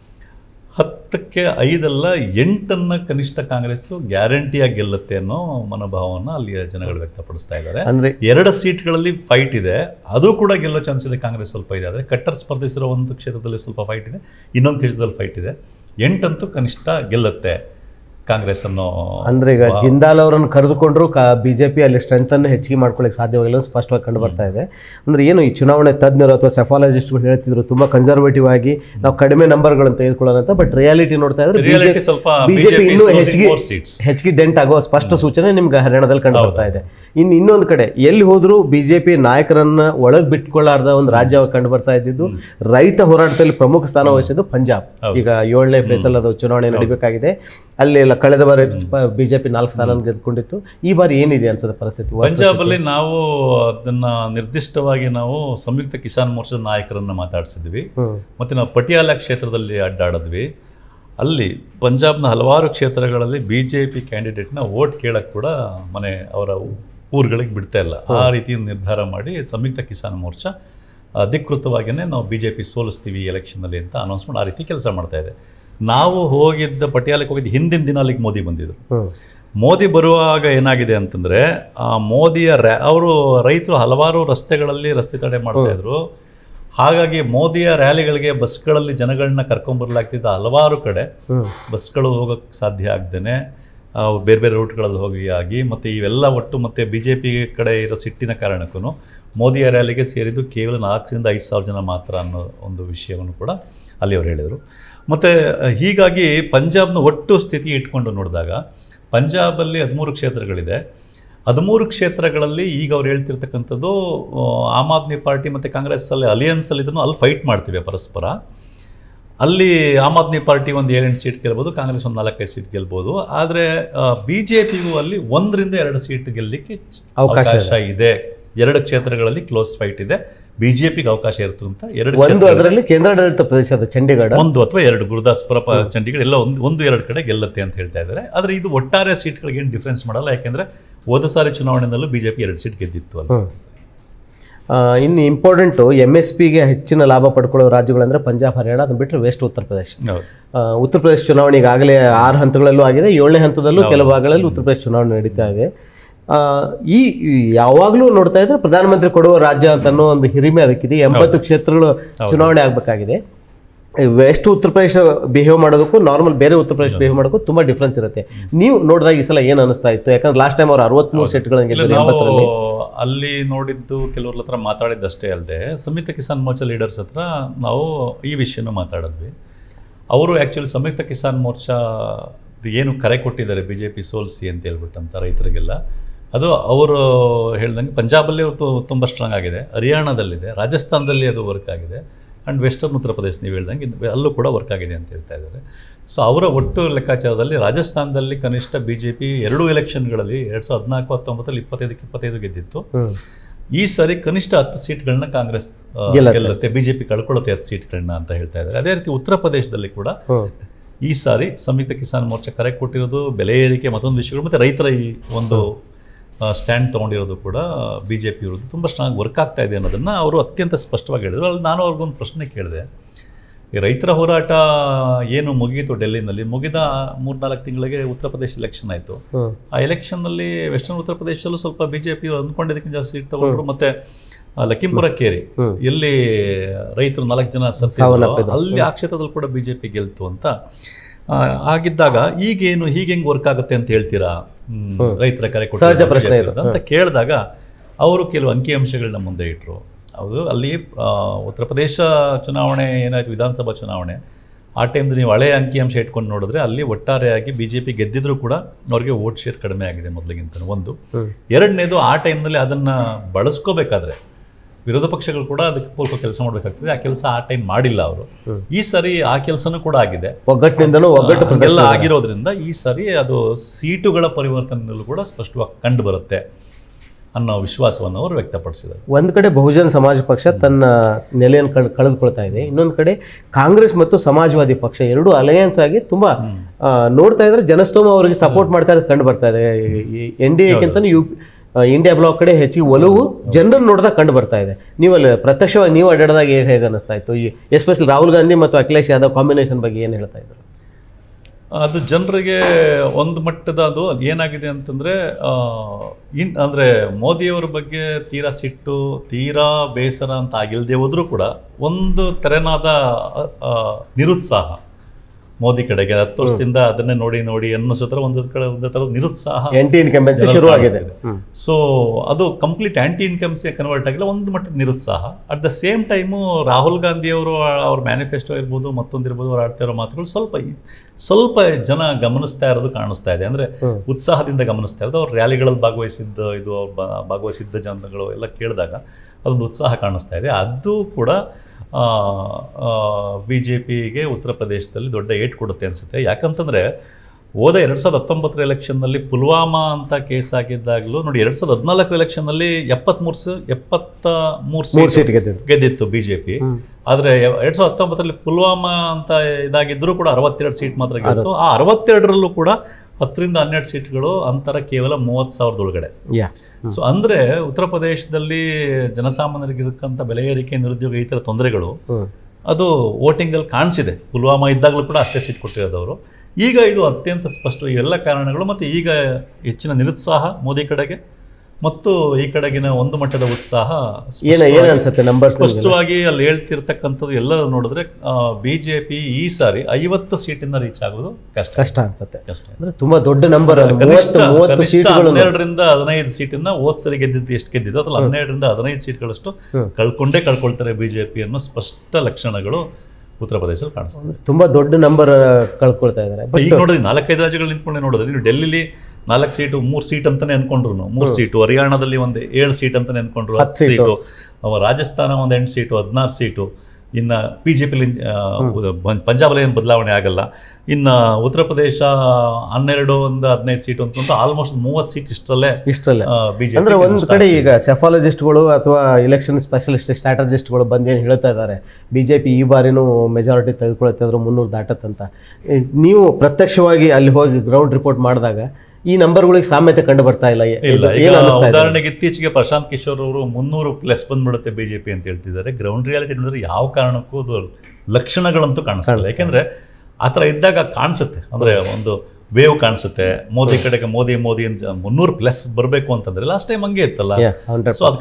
ಹತ್ತಕ್ಕೆ ಐದಲ್ಲ ಎಂಟನ್ನು ಕನಿಷ್ಠ ಕಾಂಗ್ರೆಸ್ಸು ಗ್ಯಾರಂಟಿಯಾಗಿ ಗೆಲ್ಲುತ್ತೆ ಅನ್ನೋ ಮನೋಭಾವವನ್ನು ಅಲ್ಲಿಯ ಜನಗಳು ವ್ಯಕ್ತಪಡಿಸ್ತಾ ಇದ್ದಾರೆ. ಅಂದರೆ ಎರಡು ಸೀಟ್ಗಳಲ್ಲಿ ಫೈಟ್ ಇದೆ, ಅದು ಕೂಡ ಗೆಲ್ಲೋ ಚಾನ್ಸ್ ಇದೆ. ಕಾಂಗ್ರೆಸ್ ಸ್ವಲ್ಪ ಇದೆ, ಆದರೆ ಕಟ್ಟರ್ ಸ್ಪರ್ಧಿಸಿರೋ ಒಂದು ಕ್ಷೇತ್ರದಲ್ಲಿ ಸ್ವಲ್ಪ ಫೈಟ್ ಇದೆ, ಇನ್ನೊಂದು ಕ್ಷೇತ್ರದಲ್ಲಿ ಫೈಟ್ ಇದೆ. ಎಂಟಂತೂ ಕನಿಷ್ಠ ಗೆಲ್ಲುತ್ತೆ ಕಾಂಗ್ರೆಸ್ ಅನ್ನೋ. ಅಂದರೆ ಈಗ ಜಿಂದಾಲ್ ಅವರನ್ನು ಕರೆದುಕೊಂಡ್ರು ಕಾ ಬಿ ಜೆ ಪಿ ಅಲ್ಲಿ ಸ್ಟ್ರೆಂತನ್ನು ಹೆಚ್ಚಿಗೆ ಮಾಡ್ಕೊಳ್ಳಿಕ್ಕೆ ಸಾಧ್ಯವಾಗಿಲ್ಲ ಸ್ಪಷ್ಟವಾಗಿ ಕಂಡು ಬರ್ತಾ ಇದೆ. ಅಂದರೆ ಏನು ಈ ಚುನಾವಣೆ ತಜ್ಞರು ಅಥವಾ ಸೆಫಾಲಜಿಸ್ಟ್ಗಳು ಹೇಳ್ತಿದ್ರು ತುಂಬ ಕನ್ಸರ್ವೇಟಿವ್ ಆಗಿ ನಾವು ಕಡಿಮೆ ನಂಬರ್ಗಳನ್ನು ತೆಗೆದುಕೊಳ್ಳೋಣ ಅಂತ. ಬಟ್ ರಿಯಾಲಿಟಿ ನೋಡ್ತಾ ಇದ್ರೆ ಬಿಜೆಪಿ ಇನ್ನೂ ಹೆಚ್ಚಿಗೆ ಹೆಚ್ಚಿಗೆ ಡೆಂಟ್ ಆಗೋ ಸ್ಪಷ್ಟ ಸೂಚನೆ ನಿಮ್ಗೆ ಹರಿಯಾಣದಲ್ಲಿ ಕಂಡು ಬರ್ತಾ ಇದೆ. ಇನ್ನು ಇನ್ನೊಂದು ಕಡೆ ಎಲ್ಲಿ ಹೋದರೂ ಬಿ ಜೆ ಪಿ ನಾಯಕರನ್ನ ಒಳಗೆ ಬಿಟ್ಕೊಳ್ಳಾರ್ದ ಒಂದು ರಾಜ್ಯವಾಗಿ ಕಂಡು ಬರ್ತಾ ಇದ್ದಿದ್ದು, ರೈತ ಹೋರಾಟದಲ್ಲಿ ಪ್ರಮುಖ ಸ್ಥಾನ ವಹಿಸಿದ್ದು ಪಂಜಾಬ್. ಈಗ ಏಳನೇ ಫೇಸಲ್ಲಿ ಅದು ಚುನಾವಣೆ ನಡೀಬೇಕಾಗಿದೆ. ಅಲ್ಲಿ ಎಲ್ಲ ಕಳೆದ ಬಾರಿ ಬಿಜೆಪಿ ನಾಲ್ಕು ಸ್ಥಾನ ಗೆದ್ಕೊಂಡಿತ್ತು. ಈ ಬಾರಿ ಏನಿದೆ ಅನ್ಸುತ್ತೆ ಪರಿಸ್ಥಿತಿ ಪಂಜಾಬಲ್ಲಿ? ನಾವು ಅದನ್ನ ನಿರ್ದಿಷ್ಟವಾಗಿ ನಾವು ಸಂಯುಕ್ತ ಕಿಸಾನ್ ಮೋರ್ಚಾದ ನಾಯಕರನ್ನ ಮಾತಾಡಿಸಿದ್ವಿ, ಮತ್ತೆ ನಾವು ಪಟಿಯಾಲ ಕ್ಷೇತ್ರದಲ್ಲಿ ಅಡ್ಡಾಡಿದ್ವಿ. ಅಲ್ಲಿ ಪಂಜಾಬ್ನ ಹಲವಾರು ಕ್ಷೇತ್ರಗಳಲ್ಲಿ ಬಿ ಜೆ ಪಿ ಕ್ಯಾಂಡಿಡೇಟ್ನ ವೋಟ್ ಕೇಳಕ್ಕೆ ಕೂಡ ಮನೆ ಅವರ ಊರುಗಳಿಗೆ ಬಿಡ್ತಾ ಇಲ್ಲ. ಆ ರೀತಿ ನಿರ್ಧಾರ ಮಾಡಿ ಸಂಯುಕ್ತ ಕಿಸಾನ್ ಮೋರ್ಚಾ ಅಧಿಕೃತವಾಗಿಯೇ ನಾವು ಬಿ ಜೆ ಪಿ ಸೋಲಿಸ್ತೀವಿ ಎಲೆಕ್ಷನಲ್ಲಿ ಅಂತ ಅನೌನ್ಸ್ ಮಾಡಿ ಆ ರೀತಿ ಕೆಲಸ ಮಾಡ್ತಾ ಇದೆ. ನಾವು ಹೋಗಿದ್ದ ಪಟಿಯಾಲಕ್ಕೆ ಹೋಗಿದ್ದು ಹಿಂದಿನ ದಿನ ಅಲ್ಲಿಗೆ ಮೋದಿ ಬಂದಿದ್ರು. ಮೋದಿ ಬರುವಾಗ ಏನಾಗಿದೆ ಅಂತಂದರೆ, ಆ ಮೋದಿಯ ರ್ಯಾ ಅವರು ರೈತರು ಹಲವಾರು ರಸ್ತೆಗಳಲ್ಲಿ ರಸ್ತೆ ತಡೆ ಮಾಡ್ತಾಯಿದ್ರು. ಹಾಗಾಗಿ ಮೋದಿಯ ರ್ಯಾಲಿಗಳಿಗೆ ಬಸ್ಗಳಲ್ಲಿ ಜನಗಳನ್ನ ಕರ್ಕೊಂಬರ್ಲಾಗ್ತಿದ್ದ ಹಲವಾರು ಕಡೆ ಬಸ್ಗಳು ಹೋಗೋಕ್ಕೆ ಸಾಧ್ಯ ಆಗ್ದೇನೆ ಬೇರೆ ಬೇರೆ ರೂಟ್ಗಳಲ್ಲಿ ಹೋಗಿ ಆಗಿ ಮತ್ತು ಇವೆಲ್ಲ ಒಟ್ಟು ಮತ್ತು ಬಿ ಜೆ ಪಿ ಕಡೆ ಇರೋ ಸಿಟ್ಟಿನ ಕಾರಣಕ್ಕೂ ಮೋದಿ ರ್ಯಾಲಿಗೆ ಸೇರಿದ್ದು ಕೇವಲ ನಾಲ್ಕರಿಂದ ಐದು ಸಾವಿರ ಜನ ಮಾತ್ರ ಅನ್ನೋ ಒಂದು ವಿಷಯವನ್ನು ಕೂಡ ಅಲ್ಲಿ ಅವರು ಹೇಳಿದರು. ಮತ್ತು ಹೀಗಾಗಿ ಪಂಜಾಬ್ನ ಒಟ್ಟು ಸ್ಥಿತಿ ಇಟ್ಕೊಂಡು ನೋಡಿದಾಗ ಪಂಜಾಬಲ್ಲಿ ಹದಿಮೂರು ಕ್ಷೇತ್ರಗಳಿದೆ. ಹದಿಮೂರು ಕ್ಷೇತ್ರಗಳಲ್ಲಿ ಈಗ ಅವ್ರು ಹೇಳ್ತಿರ್ತಕ್ಕಂಥದ್ದು ಆಮ್ ಆದ್ಮಿ ಪಾರ್ಟಿ ಮತ್ತು ಕಾಂಗ್ರೆಸ್ಸಲ್ಲಿ ಅಲಿಯನ್ಸಲ್ಲಿದ್ದೂ ಅಲ್ಲಿ ಫೈಟ್ ಮಾಡ್ತೀವಿ ಪರಸ್ಪರ. ಅಲ್ಲಿ ಆಮ್ ಆದ್ಮಿ ಪಾರ್ಟಿ ಒಂದು ಏಳೆಂಟು ಸೀಟ್ ಗೆಲ್ಬೋದು, ಕಾಂಗ್ರೆಸ್ ಒಂದು ನಾಲ್ಕೈದು ಸೀಟ್ ಗೆಲ್ಬೋದು. ಆದರೆ ಬಿ ಜೆ ಪಿಗೂ ಅಲ್ಲಿ ಒಂದರಿಂದ ಎರಡು ಸೀಟ್ ಗೆಲ್ಲಲಿಕ್ಕೆ ಅವಕಾಶ ಇದೆ. ಎರಡು ಕ್ಷೇತ್ರಗಳಲ್ಲಿ ಕ್ಲೋಸ್ ಫೈಟ್ ಇದೆ, ಬಿ ಜೆ ಪಿಗೆ ಅವಕಾಶ ಇರುತ್ತೆ ಅಂತ. ಎರಡು ಒಂದು ಅದರಲ್ಲಿ ಕೇಂದ್ರಾಡಳಿತ ಪ್ರದೇಶ ಅದು ಚಂಡೀಗಢ, ಒಂದು ಅಥವಾ ಎರಡು ಗುರುದಾಸ್ಪುರ, ಚಂಡೀಗಢ ಎಲ್ಲ ಒಂದು ಒಂದು ಎರಡು ಕಡೆ ಗೆಲ್ಲುತ್ತೆ ಅಂತ ಹೇಳ್ತಾ ಇದ್ದಾರೆ. ಆದರೆ ಇದು ಒಟ್ಟಾರೆ ಸೀಟ್ಗಳಿಗೆ ಏನು ಡಿಫ್ರೆನ್ಸ್ ಮಾಡಲ್ಲ, ಯಾಕೆಂದರೆ ಹೋದ ಸಾರಿ ಚುನಾವಣೆಯಲ್ಲೂ ಬಿ ಜೆ ಪಿ ಎರಡು ಸೀಟ್ ಗೆದ್ದಿತ್ತು ಅಲ್ಲ. ಇನ್ನು ಇಂಪಾರ್ಟೆಂಟು ಎಮ್ ಎಸ್ ಪಿಗೆ ಹೆಚ್ಚಿನ ಲಾಭ ಪಡ್ಕೊಳ್ಳೋ ರಾಜ್ಯಗಳಂದರೆ ಪಂಜಾಬ್, ಹರಿಯಾಣ, ಅದನ್ನು ಬಿಟ್ಟರೆ ವೆಸ್ಟ್ ಉತ್ತರ ಪ್ರದೇಶ. ಉತ್ತರ ಪ್ರದೇಶ ಚುನಾವಣೆ ಈಗಾಗಲೇ ಆರು ಹಂತಗಳಲ್ಲೂ ಆಗಿದೆ, ಏಳನೇ ಹಂತದಲ್ಲೂ ಕೆಲವು ಭಾಗಗಳಲ್ಲಿ ಉತ್ತರ ಪ್ರದೇಶ ಚುನಾವಣೆ ನಡೀತಾ ಇದೆ. ಈ ಯಾವಾಗಲೂ ನೋಡ್ತಾ ಇದ್ರೆ ಪ್ರಧಾನಮಂತ್ರಿ ಕೊಡುವ ರಾಜ್ಯ ಅಂತ ಅನ್ನೋ ಒಂದು ಹಿರಿಮೆ ಅದಕ್ಕಿದೆ. ಎಂಬತ್ತು ಕ್ಷೇತ್ರಗಳು ಚುನಾವಣೆ ಆಗಬೇಕಾಗಿದೆ. ವೆಸ್ಟ್ ಉತ್ತರ ಪ್ರದೇಶ ಬಿಹೇವ್ ಮಾಡೋದಕ್ಕೂ ನಾರ್ಮಲ್ ಬೇರೆ ಉತ್ತರ ಪ್ರದೇಶ ಬಿಹೇವ್ ಮಾಡೋಕ್ಕೂ ತುಂಬ ಡಿಫ್ರೆನ್ಸ್ ಇರುತ್ತೆ. ನೀವು ನೋಡಿದಾಗ ಈ ಸಲ ಏನು ಅನಿಸ್ತಾ ಇತ್ತು? ಯಾಕಂದ್ರೆ ಲಾಸ್ಟ್ ಟೈಮ್ ಅವ್ರು ಅರವತ್ಮೂರು ಸೀಟ್ಗಳಂಗೆ ಅಲ್ಲಿ ನೋಡಿದ್ದು, ಕೆಲವ್ರ ಹತ್ರ ಮಾತಾಡಿದ್ದಷ್ಟೇ ಅಲ್ಲದೆ ಸಂಯುಕ್ತ ಕಿಸಾನ್ ಮೋರ್ಚಾ ಲೀಡರ್ಸ್ ಹತ್ರ ನಾವು ಈ ವಿಷಯನೂ ಮಾತಾಡಿದ್ವಿ. ಅವರು ಆ್ಯಕ್ಚುಲಿ ಸಂಯುಕ್ತ ಕಿಸಾನ್ ಮೋರ್ಚಾ ಏನು ಕರೆ ಕೊಟ್ಟಿದ್ದಾರೆ ಬಿ ಜೆ ಪಿ ಸೋಲಿಸಿ ಅಂತ ಹೇಳ್ಬಿಟ್ಟು ಅಂತ ರೈತರಿಗೆಲ್ಲ, ಅದು ಅವರು ಹೇಳ್ದಂಗೆ ಪಂಜಾಬಲ್ಲಿ ಅವತ್ತು ತುಂಬ ಸ್ಟ್ರಾಂಗ್ ಆಗಿದೆ, ಹರಿಯಾಣದಲ್ಲಿದೆ, ರಾಜಸ್ಥಾನದಲ್ಲಿ ಅದು ವರ್ಕ್ ಆಗಿದೆ, ಆ್ಯಂಡ್ ವೆಸ್ಟರ್ನ್ ಉತ್ತರ ಪ್ರದೇಶ ನೀವು ಹೇಳ್ದಂಗೆ ಅಲ್ಲೂ ಕೂಡ ವರ್ಕ್ ಆಗಿದೆ ಅಂತ ಹೇಳ್ತಾ ಇದ್ದಾರೆ. ಸೊ ಅವರ ಒಟ್ಟು ಲೆಕ್ಕಾಚಾರದಲ್ಲಿ ರಾಜಸ್ಥಾನದಲ್ಲಿ ಕನಿಷ್ಠ ಬಿ ಜೆ ಪಿ ಎರಡೂ ಎಲೆಕ್ಷನ್ಗಳಲ್ಲಿ ಎರಡು ಸಾವಿರದ ಹದಿನಾಲ್ಕು ಹತ್ತೊಂಬತ್ತರಲ್ಲಿ ಇಪ್ಪತ್ತೈದಕ್ಕೆ ಇಪ್ಪತ್ತೈದು ಗೆದ್ದಿತ್ತು. ಈ ಸಾರಿ ಕನಿಷ್ಠ ಹತ್ತು ಸೀಟ್ಗಳನ್ನ ಕಾಂಗ್ರೆಸ್ ಗೆಲ್ಲುತ್ತೆ, ಬಿ ಜೆ ಪಿ ಕಳ್ಕೊಳ್ಳುತ್ತೆ ಹತ್ತು ಸೀಟ್ಗಳನ್ನ ಅಂತ ಹೇಳ್ತಾ ಇದ್ದಾರೆ. ಅದೇ ರೀತಿ ಉತ್ತರ ಪ್ರದೇಶದಲ್ಲಿ ಕೂಡ ಈ ಸಾರಿ ಸಂಯುಕ್ತ ಕಿಸಾನ್ ಮೋರ್ಚಾ ಕರೆ ಕೊಟ್ಟಿರೋದು ಬೆಲೆ ಏರಿಕೆ, ಮತ್ತೊಂದು ವಿಷಯಗಳು, ಮತ್ತು ರೈತರ ಈ ಒಂದು ಸ್ಟ್ಯಾಂಡ್ ತೊಗೊಂಡಿರೋದು ಕೂಡ ಬಿ ಜೆ ಪಿ ಇರೋದು ತುಂಬ ಸ್ಟ್ರಾಂಗ್ ವರ್ಕ್ ಆಗ್ತಾ ಇದೆ ಅನ್ನೋದನ್ನು ಅವರು ಅತ್ಯಂತ ಸ್ಪಷ್ಟವಾಗಿ ಹೇಳಿದರು. ಅಲ್ಲಿ ನಾನು ಅವ್ರಿಗೊಂದು ಪ್ರಶ್ನೆ ಕೇಳಿದೆ, ಈ ರೈತರ ಹೋರಾಟ ಏನು ಮುಗಿಯಿತು ಡೆಲ್ಲಿನಲ್ಲಿ, ಮುಗಿದ ಮೂರ್ನಾಲ್ಕು ತಿಂಗಳಿಗೆ ಉತ್ತರ ಪ್ರದೇಶ ಎಲೆಕ್ಷನ್ ಆಯಿತು. ಆ ಎಲೆಕ್ಷನ್ನಲ್ಲಿ ವೆಸ್ಟರ್ನ್ ಉತ್ತರ ಪ್ರದೇಶದಲ್ಲೂ ಸ್ವಲ್ಪ ಬಿ ಜೆ ಪಿ ಅಂದ್ಕೊಂಡಿದ್ದಕ್ಕಿಂತ ಜಾಸ್ತಿ ಸೀಟ್ ತಗೊಂಡ್ರು. ಮತ್ತು ಲಖೀಂಪುರ ಕೇರಿ ಎಲ್ಲಿ ರೈತರು ನಾಲ್ಕು ಜನ ಸತ್ತಿದ್ರು, ಅಲ್ಲಿ ಆ ಕ್ಷೇತ್ರದಲ್ಲಿ ಕೂಡ ಬಿ ಜೆ ಪಿ ಗೆಲ್ತು ಅಂತ ಆಗಿದ್ದಾಗ ಈಗೇನು ಹೀಗೆ ಹೆಂಗೆ ವರ್ಕ್ ಆಗುತ್ತೆ ಅಂತ ಹೇಳ್ತೀರಾ, ರೈತರ ಕರೆ ಕೊಟ್ಟು ಪ್ರಶ್ನೆ ಅಂತ ಕೇಳಿದಾಗ ಅವರು ಕೆಲವು ಅಂಕಿಅಂಶಗಳನ್ನ ಮುಂದೆ ಇಟ್ಟರು. ಹೌದು, ಅಲ್ಲಿ ಉತ್ತರ ಪ್ರದೇಶ ಚುನಾವಣೆ ಏನಾಯಿತು, ವಿಧಾನಸಭಾ ಚುನಾವಣೆ, ಆ ಟೈಮ್ದು ನೀವು ಹಳೆಯ ಅಂಕಿಅಂಶ ಇಟ್ಕೊಂಡು ನೋಡಿದ್ರೆ ಅಲ್ಲಿ ಒಟ್ಟಾರೆಯಾಗಿ ಬಿ ಜೆ ಪಿ ಗೆದ್ದಿದ್ರು ಕೂಡ ಅವ್ರಿಗೆ ವೋಟ್ ಶೇರ್ ಕಡಿಮೆ ಆಗಿದೆ ಮೊದಲಿಗಿಂತ ಒಂದು. ಎರಡನೇದು, ಆ ಟೈಮ್ನಲ್ಲಿ ಅದನ್ನು ಬಳಸ್ಕೋಬೇಕಾದ್ರೆ ವಿರೋಧ ಪಕ್ಷಗಳು ಕೂಡ ಅದಕ್ಕೆ ಸ್ವಲ್ಪ ಕೆಲಸ ಮಾಡಬೇಕಾಗ್ತದೆ. ಆ ಕೆಲಸ ಆ ಟೈಮ್ ಮಾಡಿಲ್ಲ ಅವರು. ಈ ಸರಿ ಆ ಕೆಲಸನೂ ಕೂಡ ಆಗಿದೆ, ಒಗ್ಗಟ್ಟಿನಿಂದಲೂ ಒಗ್ಗಟ್ಟು ಎಲ್ಲ ಆಗಿರೋದ್ರಿಂದ ಈ ಸರಿ ಅದು ಸೀಟುಗಳ ಪರಿವರ್ತನೆಯಲ್ಲೂ ಕೂಡ ಸ್ಪಷ್ಟವಾಗಿ ಕಂಡು ಬರುತ್ತೆ ಅನ್ನೋ ವಿಶ್ವಾಸವನ್ನು ಅವರು ವ್ಯಕ್ತಪಡಿಸಿದ್ದಾರೆ. ಒಂದು ಕಡೆ ಬಹುಜನ ಸಮಾಜ ಪಕ್ಷ ತನ್ನ ನೆಲೆಯನ್ನು ಕಳ್ ಕಳೆದುಕೊಳ್ತಾ ಇದೆ, ಇನ್ನೊಂದು ಕಡೆ ಕಾಂಗ್ರೆಸ್ ಮತ್ತು ಸಮಾಜವಾದಿ ಪಕ್ಷ ಎರಡು ಅಲಯನ್ಸ್ ಆಗಿ ತುಂಬ ನೋಡ್ತಾ ಇದ್ರೆ ಜನಸ್ತೋಮ ಅವರಿಗೆ ಸಪೋರ್ಟ್ ಮಾಡ್ತಾ ಇರೋದು ಕಂಡು ಬರ್ತಾ ಇದೆ. ಎನ್ ಡಿ ಎಕ್ಕಿಂತ ಯು ಇಂಡಿಯಾ ಬ್ಲಾಕ್ ಕಡೆ ಹೆಚ್ಚಿಗೆ ಒಲವು ಜನರನ್ನು ನೋಡಿದಾಗ ಕಂಡು ಬರ್ತಾ ಇದೆ. ನೀವಲ್ಲಿ ಪ್ರತ್ಯಕ್ಷವಾಗಿ ನೀವು ಅಡ್ಡಾಡಿದಾಗ ಹೇಗೆ ಹೇಗೆ ಅನ್ನಿಸ್ತಾ ಇತ್ತು? ಈ ಎಸ್ಪೆಷಲಿ ರಾಹುಲ್ ಗಾಂಧಿ ಮತ್ತು ಅಖಿಲೇಶ್ ಯಾದವ್ ಕಾಂಬಿನೇಷನ್ ಬಗ್ಗೆ ಏನು ಹೇಳ್ತಾ ಇದ್ರು? ಅದು ಜನರಿಗೆ ಒಂದು ಮಟ್ಟದ ಅದು ಏನಾಗಿದೆ ಅಂತಂದರೆ, ಇನ್ ಅಂದರೆ ಮೋದಿಯವರ ಬಗ್ಗೆ ತೀರಾ ಸಿಟ್ಟು, ತೀರಾ ಬೇಸರ ಅಂತ ಆಗಿಲ್ಲದೆ ಹೋದರೂ ಕೂಡ ಒಂದು ತೆರೆನಾದ ನಿರುತ್ಸಾಹ ಮೋದಿ ಕಡೆಗೆ ಹತ್ತು ವರ್ಷದಿಂದ ಅದನ್ನೇ ನೋಡಿ ನೋಡಿ ಅನ್ನಿಸೋದ್ರ ಒಂದು ಕಡೆ ಒಂದು ಥರದ ನಿರುತ್ಸಾಹ ಆಂಟಿ ಇನ್ಕಂಬೆನ್ಸಿ ಶುರುವಾಗಿದೆ. ಸೊ ಅದು ಕಂಪ್ಲೀಟ್ ಆಂಟಿ ಇನ್ಕಂಬೆನ್ಸಿ ಕನ್ವರ್ಟ್ ಆಗಿಲ್ಲ, ಒಂದು ಮಟ್ಟದ ನಿರುತ್ಸಾಹ. At the same time Rahul Gandhi ಅವರು ಅವ್ರ ಮ್ಯಾನಿಫೆಸ್ಟೋ ಇರ್ಬೋದು, ಮತ್ತೊಂದಿರ್ಬೋದು, ಅವ್ರು ಆಡ್ತಾ ಇರೋ ಮಾತುಗಳು ಸ್ವಲ್ಪ ಸ್ವಲ್ಪ ಜನ ಗಮನಿಸ್ತಾ ಇರೋದು ಕಾಣಿಸ್ತಾ ಇದೆ. ಅಂದರೆ ಉತ್ಸಾಹದಿಂದ ಗಮನಿಸ್ತಾ ಇರೋದು. ಅವ್ರ ರ್ಯಾಲಿಗಳಲ್ಲಿ ಭಾಗವಹಿಸಿದ್ದ ಇದು ಭಾಗವಹಿಸಿದ್ದ ಜನಗಳು ಎಲ್ಲ ಕೇಳಿದಾಗ ಅದೊಂದು ಉತ್ಸಾಹ ಕಾಣಿಸ್ತಾ ಇದೆ. ಅದು ಕೂಡ ಬಿ ಜೆ ಪಿಗೆ ಉತ್ತರ ಪ್ರದೇಶದಲ್ಲಿ ದೊಡ್ಡ ಏಟ್ ಕೊಡುತ್ತೆ ಅನಿಸುತ್ತೆ. ಯಾಕಂತಂದರೆ ಹೋದ ಎರಡು ಸಾವಿರದ ಹತ್ತೊಂಬತ್ತರ ಎಲೆಕ್ಷನ್ನಲ್ಲಿ ಪುಲ್ವಾಮಾ ಅಂತ ಕೇಸ್ ಆಗಿದ್ದಾಗಲೂ ನೋಡಿ, ಎರಡು ಸಾವಿರದ ಹದಿನಾಲ್ಕರ ಎಲೆಕ್ಷನ್ನಲ್ಲಿ ಎಪ್ಪತ್ತ್ಮೂರು ಎಪ್ಪತ್ತ ಮೂರು ಸೀಟ್ ಗೆದ್ದಿತ್ತು ಬಿ ಜೆ ಪಿ. ಆದರೆ ಎರಡು ಸಾವಿರದ ಹತ್ತೊಂಬತ್ತರಲ್ಲಿ ಪುಲ್ವಾಮಾ ಅಂತ ಇದಾಗಿದ್ದರೂ ಕೂಡ ಅರವತ್ತೆರಡು ಸೀಟ್ ಮಾತ್ರ ಗೆದ್ದು. ಆ ಅರವತ್ತೆರಡರಲ್ಲೂ ಕೂಡ ಹತ್ತರಿಂದ ಹನ್ನೆರಡು ಸೀಟ್ಗಳು ಅಂತರ ಕೇವಲ ಮೂವತ್ತು ಸಾವಿರದ ಒಳಗಡೆ. ಸೊ ಅಂದರೆ ಉತ್ತರ ಪ್ರದೇಶದಲ್ಲಿ ಜನಸಾಮಾನ್ಯರಿಗಿರಕ್ಕಂಥ ಬೆಲೆ ಏರಿಕೆ, ನಿರುದ್ಯೋಗ, ಈ ಥರ ತೊಂದರೆಗಳು ಅದು ವೋಟಿಂಗಲ್ಲಿ ಕಾಣಿಸಿದೆ. ಪುಲ್ವಾಮಾ ಇದ್ದಾಗಲೂ ಕೂಡ ಅಷ್ಟೇ ಸೀಟ್ ಕೊಟ್ಟಿರೋದವರು. ಈಗ ಇದು ಅತ್ಯಂತ ಸ್ಪಷ್ಟ, ಇವೆಲ್ಲ ಕಾರಣಗಳು ಮತ್ತು ಈಗ ಹೆಚ್ಚಿನ ನಿರುತ್ಸಾಹ ಮೋದಿ ಕಡೆಗೆ ಮತ್ತು ಈ ಕಡೆಗಿನ ಒಂದು ಮಟ್ಟದ ಉತ್ಸಾಹ ಏನ ಏನು ಅನ್ಸುತ್ತೆ ನಂಬರ್ಸ್? ಸ್ಪಷ್ಟವಾಗಿ ಅಲ್ಲಿ ಹೇಳ್ತಿರ್ತಕ್ಕಂಥದ್ದು ಎಲ್ಲ ನೋಡಿದ್ರೆ ಬಿಜೆಪಿ ಈ ಸಾರಿ ಐವತ್ತು ಸೀಟಿಂದ ರೀಚ್ ಆಗೋದು ಕಷ್ಟ ಕಷ್ಟ ಅನ್ಸುತ್ತೆ. ಕಷ್ಟ ಅಂದ್ರೆ ತುಂಬಾ ದೊಡ್ಡ ನಂಬರ್, ಕನಿಷ್ಠ ಹನ್ನೆರಡರಿಂದ ಹದಿನೈದು ಸೀಟನ್ನ ಹೋದ್ ಸರಿ ಗೆದ್ದಿದ್ದು ಎಷ್ಟು ಗೆದ್ದಿದ್ದು ಅದ್ರಲ್ಲಿ ಹನ್ನೆರಡರಿಂದ ಹದಿನೈದು ಸೀಟ್ಗಳಷ್ಟು ಕಳ್ಕೊಂಡೇ ಕಳ್ಕೊಳ್ತಾರೆ ಬಿಜೆಪಿ ಅನ್ನೋ ಸ್ಪಷ್ಟ ಲಕ್ಷಣಗಳು ಉತ್ತರ ಪ್ರದೇಶದಲ್ಲಿ ಕಾಣಿಸ್ತದೆ. ತುಂಬಾ ದೊಡ್ಡ ನಂಬರ್ ಕಳ್ಕೊಳ್ತಾ ಇದ್ದಾರೆ. ಈಗ ನೋಡಿದ್ರೆ ನಾಲ್ಕೈದು ರಾಜ್ಯಗಳು ನಿಂತ್ಕೊಂಡೆ ನೋಡಿದ್ರೆ ನೀವು ಡೆಲ್ಲಿಲಿ ನಾಲ್ಕು ಸೀಟು ಮೂರು ಸೀಟ್ ಅಂತಾನೆ ಅನ್ಕೊಂಡ್ರು, ಮೂರು ಸೀಟು, ಹರಿಯಾಣದಲ್ಲಿ ಒಂದು ಏಳು ಸೀಟ್ ಅಂತಾನೆ ಅನ್ಕೊಂಡ್ರು, ಹತ್ತು ಸೀಟು, ರಾಜಸ್ಥಾನ ಒಂದು ಎಂಟು ಸೀಟು, ಹದಿನಾರು ಸೀಟು. ಇನ್ನು ಬಿ ಜೆ ಪಿಲಿ ಪಂಜಾಬಲ್ಲಿ ಏನು ಬದಲಾವಣೆ ಆಗಲ್ಲ. ಇನ್ನು ಉತ್ತರ ಪ್ರದೇಶ ಹನ್ನೆರಡು ಒಂದು ಹದಿನೈದು ಸೀಟು ಅಂತಂದು ಆಲ್ಮೋಸ್ಟ್ ಮೂವತ್ತು ಸೀಟ್ ಇಷ್ಟರಲ್ಲೇ ಇಷ್ಟರಲ್ಲೇ ಬಿಜೆಪಿ. ಅಂದ್ರೆ ಒಂದು ಕಡೆ ಈಗ ಸೆಫಾಲಜಿಸ್ಟ್ಗಳು ಅಥವಾ ಇಲೆಕ್ಷನ್ ಸ್ಪೆಷಲಿಸ್ಟ್ ಸ್ಟ್ರಾಟಜಿಸ್ಟ್ಗಳು ಬಂದೇನು ಹೇಳ್ತಾ ಇದ್ದಾರೆ, ಬಿ ಜೆ ಪಿ ಈ ಬಾರಿನೂ ಮೆಜಾರಿಟಿ ತೆಗೆದುಕೊಳ್ತಿದ್ರು, ಮುನ್ನೂರು ದಾಟತ್ತಂತ. ನೀವು ಪ್ರತ್ಯಕ್ಷವಾಗಿ ಅಲ್ಲಿ ಹೋಗಿ ಗ್ರೌಂಡ್ ರಿಪೋರ್ಟ್ ಮಾಡಿದಾಗ ಈ ನಂಬರ್ಗಳಿಗೆ ಸಾಮ್ಯತೆ ಕಂಡು ಬರ್ತಾ ಇಲ್ಲ. ಉದಾಹರಣೆಗೆ ಇತ್ತೀಚೆಗೆ ಪ್ರಶಾಂತ್ ಕಿಶೋರ್ ಅವರು ಮುನ್ನೂರು ಪ್ಲಸ್ ಬಂದ್ಬಿಡುತ್ತೆ ಬಿಜೆಪಿ ಅಂತ ಹೇಳ್ತಿದ್ದಾರೆ. ಗ್ರೌಂಡ್ ರಿಯಾಲಿಟಿ ನೋಡಿದ್ರೆ ಯಾವ ಕಾರಣಕ್ಕೂ ಅದು ಲಕ್ಷಣಗಳಂತೂ ಕಾಣಿಸ್ತಿಲ್ಲ. ಯಾಕೆಂದ್ರೆ ಆತರ ಇದ್ದಾಗ ಕಾಣಿಸುತ್ತೆ, ಅಂದ್ರೆ ಒಂದು ವೇವ್ ಕಾಣಿಸುತ್ತೆ. ಮೋದಿ ಕಡೆಗೆ ಮೋದಿ ಮೋದಿ ಅಂತ ಮುನ್ನೂರು ಪ್ಲಸ್ ಬರಬೇಕು ಅಂತಂದ್ರೆ ಲಾಸ್ಟ್ ಟೈಮ್ ಹಂಗೆ ಇತ್ತಲ್ಲ. ಸೊ ಅದು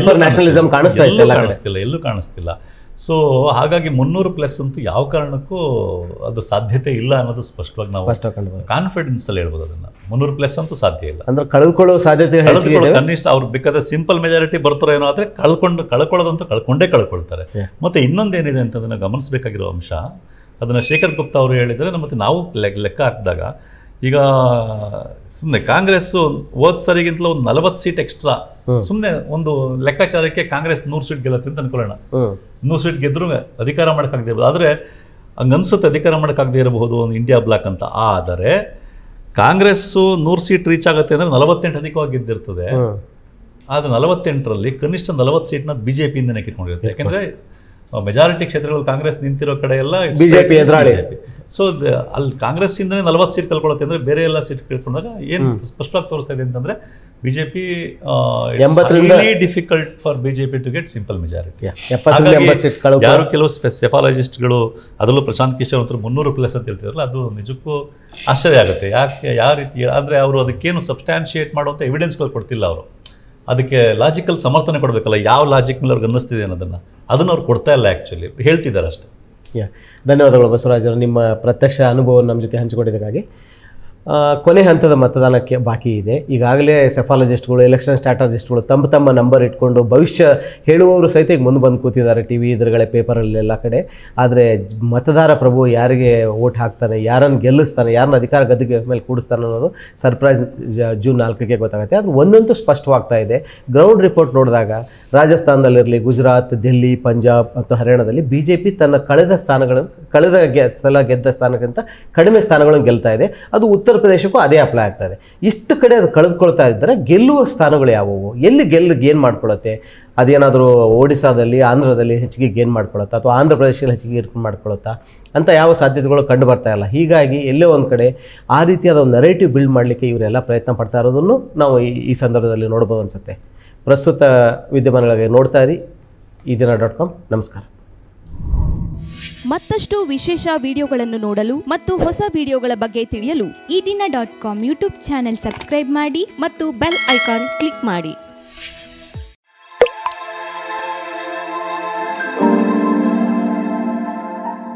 ಕಾಣಿಸ್ತಿಲ್ಲ, ಎಲ್ಲೂ ಕಾಣಿಸ್ತಿಲ್ಲ. ಸೊ ಹಾಗಾಗಿ ಮುನ್ನೂರು ಪ್ಲಸ್ ಅಂತೂ ಯಾವ ಕಾರಣಕ್ಕೂ ಅದು ಸಾಧ್ಯತೆ ಇಲ್ಲ ಅನ್ನೋದು ಸ್ಪಷ್ಟವಾಗಿ ನಾವು ಕಾನ್ಫಿಡೆನ್ಸ್ ಅಲ್ಲಿ ಹೇಳ್ಬೋದು. ಅದನ್ನ ಮುನ್ನೂರು ಪ್ಲಸ್ ಅಂತೂ ಸಾಧ್ಯ ಇಲ್ಲ. ಅಂದ್ರೆ ಕಳೆದುಕೊಳ್ಳೋ ಸಾಧ್ಯತೆ ಕನಿಷ್ಠ ಅವ್ರು ಬೇಕಾದ್ರೆ ಸಿಂಪಲ್ ಮೆಜಾರಿಟಿ ಬರ್ತಾರೋ ಏನೋ, ಆದ್ರೆ ಕಳ್ಕೊಂಡು ಕಳ್ಕೊಳ್ಳೋದಂತೂ ಕಳ್ಕೊಂಡೇ ಕಳ್ಕೊಳ್ತಾರೆ. ಮತ್ತೆ ಇನ್ನೊಂದೇನಿದೆ ಅಂತ ಅದನ್ನ ಗಮನಿಸಬೇಕಾಗಿರೋ ಅಂಶ, ಅದನ್ನ ಶೇಖರ್ ಗುಪ್ತಾ ಅವರು ಹೇಳಿದರೆ ಮತ್ತೆ ನಾವು ಲೆಕ್ಕ ಹಾಕಿದಾಗ ಈಗ ಸುಮ್ಮನೆ ಕಾಂಗ್ರೆಸ್ಸು ಹೋದ್ ಸರಿಗಿಂತಲೂ ಒಂದು ನಲವತ್ತು ಸೀಟ್ ಎಕ್ಸ್ಟ್ರಾ, ಸುಮ್ಮನೆ ಒಂದು ಲೆಕ್ಕಾಚಾರಕ್ಕೆ ಕಾಂಗ್ರೆಸ್ ನೂರು ಸೀಟ್ ಗೆಲ್ಲತ್ತೆ ಅಂತ ಅನ್ಕೊಳ್ಳೋಣ. ನೂರು ಸೀಟ್ ಗೆದ್ರು ಅಧಿಕಾರ ಮಾಡೋಕ್ಕಾಗದೇ ಇರ್ಬೋದು. ಆದರೆ ಹಂಗನ್ಸುತ್ತೆ ಅಧಿಕಾರ ಮಾಡೋಕ್ಕಾಗದೇ ಇರಬಹುದು ಒಂದು ಇಂಡಿಯಾ ಬ್ಲಾಕ್ ಅಂತ. ಆದರೆ ಕಾಂಗ್ರೆಸ್ಸು ನೂರು ಸೀಟ್ ರೀಚ್ ಆಗುತ್ತೆ ಅಂದರೆ ನಲವತ್ತೆಂಟು ಅಧಿಕವಾಗಿ ಗೆದ್ದಿರ್ತದೆ. ಆದರೆ ನಲವತ್ತೆಂಟರಲ್ಲಿ ಕನಿಷ್ಠ ನಲವತ್ತು ಸೀಟ್ನ ಬಿ ಜೆ ಪಿಯಿಂದನೇ ಕಿತ್ಕೊಂಡಿರುತ್ತೆ. ಯಾಕೆಂದರೆ ಮೆಜಾರಿಟಿ ಕ್ಷೇತ್ರಗಳು ಕಾಂಗ್ರೆಸ್ ನಿಂತಿರೋ ಕಡೆ ಎಲ್ಲ ಬಿಜೆಪಿ ಎದುರಾಳಿ. ಸೊ ಅಲ್ಲಿ ಕಾಂಗ್ರೆಸ್ ಇಂದನೇ ನಲವತ್ತು ಸೀಟ್ ಕಳ್ಕೊಳ್ಳುತ್ತೆ ಅಂದ್ರೆ ಬೇರೆ ಎಲ್ಲ ಸೀಟ್ ಕಳ್ಕೊಂಡಾಗ ಏನು ಸ್ಪಷ್ಟವಾಗಿ ತೋರಿಸ್ತಾ ಇದೆ ಅಂತಂದ್ರೆ BJP difficult for BJP to get simple majority. ಯಾರು ಕೆಲವು ಸೆಫಾಲಜಿಸ್ಟ್ಗಳು ಅದರಲ್ಲೂ ಪ್ರಶಾಂತ್ ಕಿಶೋರ್ ಅಂತ ಮುನ್ನೂರು ಪ್ಲಸ್ ಅಂತ ಹೇಳ್ತಿದ್ರಲ್ಲ, ಅದು ನಿಜಕ್ಕೂ ಆಶ್ಚರ್ಯ ಆಗುತ್ತೆ. ಯಾಕೆ ಯಾವ ರೀತಿ ಅಂದರೆ ಅವರು ಅದಕ್ಕೇನು ಸಬ್ಸ್ಟ್ಯಾನ್ಶಿಯೇಟ್ ಮಾಡುವಂಥ ಎವಿಡೆನ್ಸ್ಗಳು ಕೊಡ್ತಿಲ್ಲ. ಅವರು ಅದಕ್ಕೆ ಲಾಜಿಕಲ್ ಸಮರ್ಥನೆ ಕೊಡಬೇಕಲ್ಲ, ಯಾವ ಲಾಜಿಕ್ ಮೇಲೆ ಅವ್ರಿಗೆ ಅನ್ನಿಸ್ತಿದೆ ಅನ್ನೋದನ್ನು ಅದನ್ನು ಅವ್ರು ಕೊಡ್ತಾ ಇಲ್ಲ, ಆ್ಯಕ್ಚುಲಿ ಹೇಳ್ತಿದ್ದಾರೆ ಅಷ್ಟೇ. ಯಾ ಧನ್ಯವಾದಗಳು ಬಸವರಾಜರು, ನಿಮ್ಮ ಪ್ರತ್ಯಕ್ಷ ಅನುಭವವನ್ನು ನಮ್ಮ ಜೊತೆ ಹಂಚಿಕೊಂಡಿದ್ದಕ್ಕಾಗಿ. ಕೊನೆ ಹಂತದ ಮತದಾನಕ್ಕೆ ಬಾಕಿ ಇದೆ. ಈಗಾಗಲೇ ಸೆಫಾಲಜಿಸ್ಟ್ಗಳು, ಎಲೆಕ್ಷನ್ ಸ್ಟ್ರಾಟಜಿಸ್ಟ್ಗಳು ತಮ್ಮ ತಮ್ಮ ನಂಬರ್ ಇಟ್ಕೊಂಡು ಭವಿಷ್ಯ ಹೇಳುವವರು ಸಹಿತ ಈಗ ಮುಂದೆ ಬಂದು ಕೂತಿದ್ದಾರೆ ಟಿ ವಿ ಎದುರುಗಡೆ, ಪೇಪರಲ್ಲಿ ಎಲ್ಲ ಕಡೆ. ಆದರೆ ಮತದಾರ ಪ್ರಭು ಯಾರಿಗೆ ಓಟ್ ಹಾಕ್ತಾನೆ, ಯಾರನ್ನು ಗೆಲ್ಲಿಸ್ತಾನೆ, ಯಾರನ್ನ ಅಧಿಕಾರ ಗದ್ದಿಗೆ ಮೇಲೆ ಕೂಡಿಸ್ತಾನೆ ಅನ್ನೋದು ಸರ್ಪ್ರೈಸ್ ಜೂನ್ ನಾಲ್ಕಕ್ಕೆ ಗೊತ್ತಾಗುತ್ತೆ. ಆದರೆ ಒಂದಂತೂ ಸ್ಪಷ್ಟವಾಗ್ತಾ ಇದೆ, ಗ್ರೌಂಡ್ ರಿಪೋರ್ಟ್ ನೋಡಿದಾಗ ರಾಜಸ್ಥಾನದಲ್ಲಿರಲಿ, ಗುಜರಾತ್, ದಿಲ್ಲಿ, ಪಂಜಾಬ್ ಮತ್ತು ಹರಿಯಾಣದಲ್ಲಿ ಬಿ ಜೆ ಪಿ ತನ್ನ ಕಳೆದ ಸ್ಥಾನಗಳನ್ನು ಕಳೆದ ಗೆ ಸಲ ಗೆದ್ದ ಸ್ಥಾನಕ್ಕಿಂತ ಕಡಿಮೆ ಸ್ಥಾನಗಳನ್ನು ಗೆಲ್ತಾ ಇದೆ. ಅದು ಉತ್ತರ ಪ್ರದೇಶಕ್ಕೂ ಅದೇ ಅಪ್ಲೈ ಆಗ್ತಾ ಇದೆ. ಇಷ್ಟು ಕಡೆ ಅದು ಕಳೆದುಕೊಳ್ತಾ ಇದ್ದರೆ ಗೆಲ್ಲುವ ಸ್ಥಾನಗಳು ಯಾವುವು, ಎಲ್ಲಿ ಗೆಲ್ಲು ಗೇನ್ ಮಾಡ್ಕೊಳ್ಳುತ್ತೆ? ಅದೇನಾದರೂ ಒಡಿಸ್ಸಾದಲ್ಲಿ, ಆಂಧ್ರದಲ್ಲಿ ಹೆಚ್ಚಿಗೆ ಗೇನ್ ಮಾಡ್ಕೊಳ್ಳುತ್ತಾ, ಅಥವಾ ಆಂಧ್ರ ಪ್ರದೇಶದಲ್ಲಿ ಹೆಚ್ಚಿಗೆ ಇಟ್ಕೊಂಡು ಮಾಡ್ಕೊಳ್ಳುತ್ತಾ ಅಂತ ಯಾವ ಸಾಧ್ಯತೆಗಳು ಕಂಡು ಬರ್ತಾ ಇಲ್ಲ. ಹೀಗಾಗಿ ಎಲ್ಲೋ ಒಂದು ಕಡೆ ಆ ರೀತಿಯಾದ ಒಂದು ನರೇಟಿವ್ ಬಿಲ್ಡ್ ಮಾಡಲಿಕ್ಕೆ ಇವರೆಲ್ಲ ಪ್ರಯತ್ನ ಪಡ್ತಾ ಇರೋದನ್ನು ನಾವು ಈ ಸಂದರ್ಭದಲ್ಲಿ ನೋಡ್ಬೋದು ಅನಿಸುತ್ತೆ. ಪ್ರಸ್ತುತ ವಿದ್ಯಮಾನಗಳಿಗೆ ನೋಡ್ತಾ ಇರಿ ಈ ದಿನ ಡಾಟ್ ಕಾಮ್. ನಮಸ್ಕಾರ. ಮತ್ತಷ್ಟು ವಿಶೇಷ ವಿಡಿಯೋಗಳನ್ನು ನೋಡಲು ಮತ್ತು ಹೊಸ ವಿಡಿಯೋಗಳ ಬಗ್ಗೆ ತಿಳಿಯಲು ಈ ದಿನ dot com YouTube channel subscribe ಮಾಡಿ ಮತ್ತು ಬೆಲ್ ಐಕಾನ್ ಕ್ಲಿಕ್ ಮಾಡಿ.